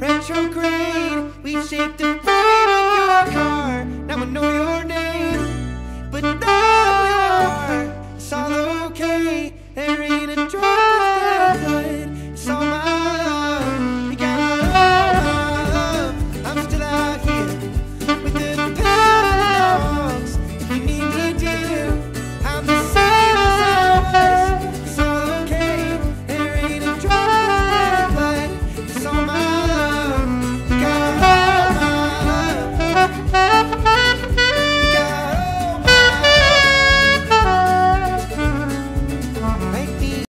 retrograde. We shaped the frame of your car. Now I know your name, but now we are. It's all okay.